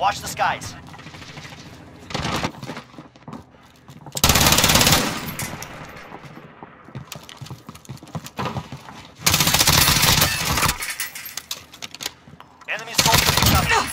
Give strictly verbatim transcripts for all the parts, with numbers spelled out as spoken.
Watch the skies. Enemy soldiers incoming.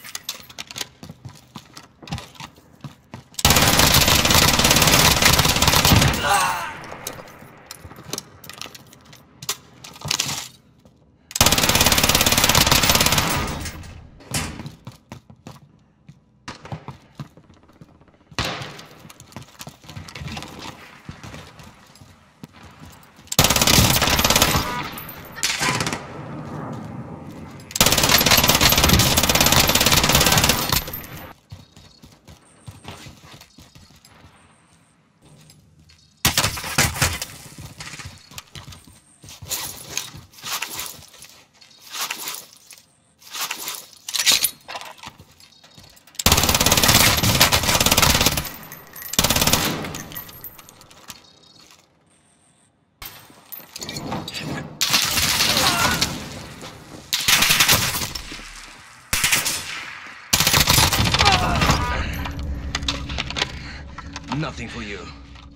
Nothing for you.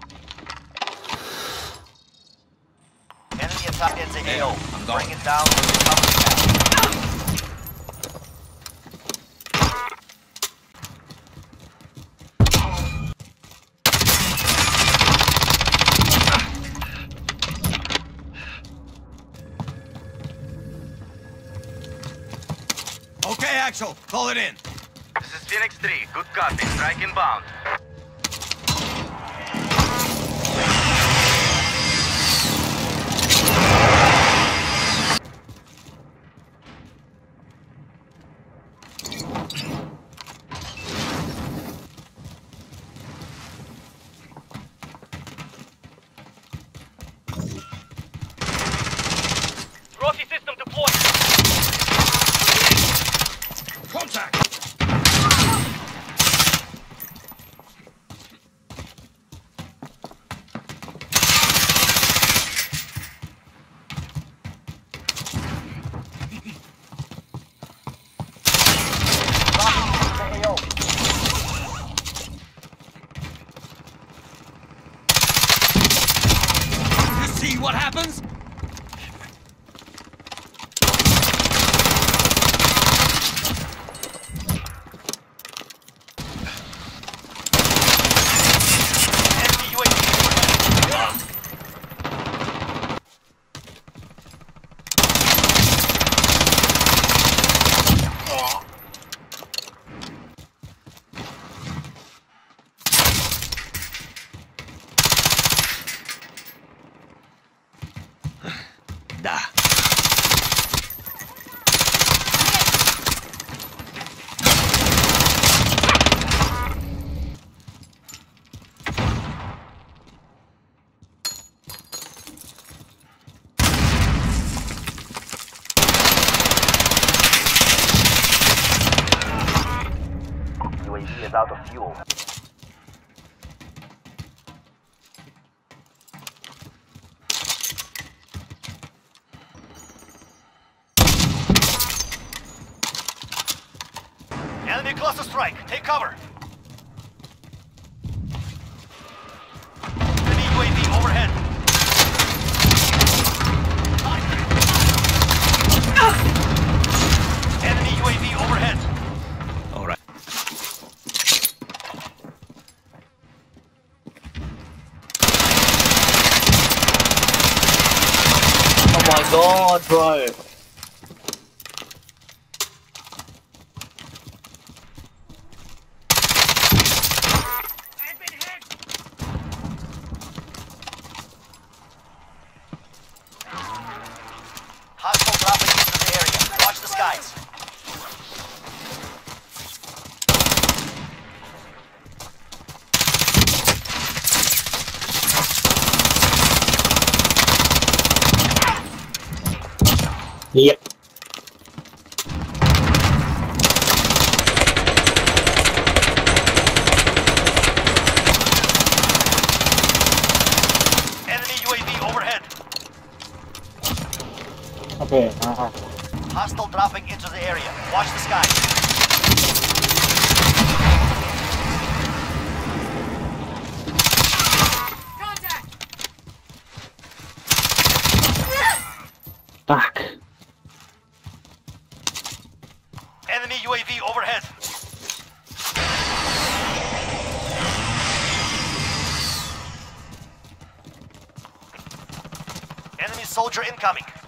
Enemy attack L Z Hey, I'm going. Bring it down with the cover Okay, Axel, call it in. This is Phoenix three. Good copy. Strike inbound. Trophy system deployed. Contact! You see what happens? Da. U A V is out of fuel. Enemy cluster strike. Take cover. Enemy U A V overhead. Enemy U A V overhead. All right. Oh my god, bro. Hostile dropping into the area. Watch the skies. Yep. Enemy U A V overhead. Okay, uh-huh. Hostile dropping into the area. Watch the skies. soldier incoming.